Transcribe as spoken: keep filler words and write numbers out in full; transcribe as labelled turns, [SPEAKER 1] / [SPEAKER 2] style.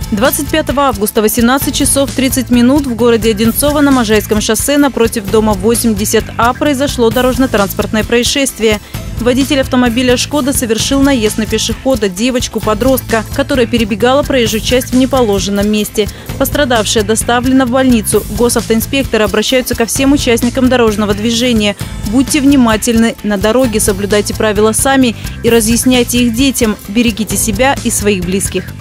[SPEAKER 1] двадцать пятого августа, восемнадцать часов тридцать минут, в городе Одинцово на Можайском шоссе напротив дома восемьдесят А произошло дорожно-транспортное происшествие. Водитель автомобиля «Шкода» совершил наезд на пешехода, девочку-подростка, которая перебегала проезжую часть в неположенном месте. Пострадавшая доставлена в больницу. Госавтоинспекторы обращаются ко всем участникам дорожного движения. Будьте внимательны на дороге, соблюдайте правила сами и разъясняйте их детям. Берегите себя и своих близких.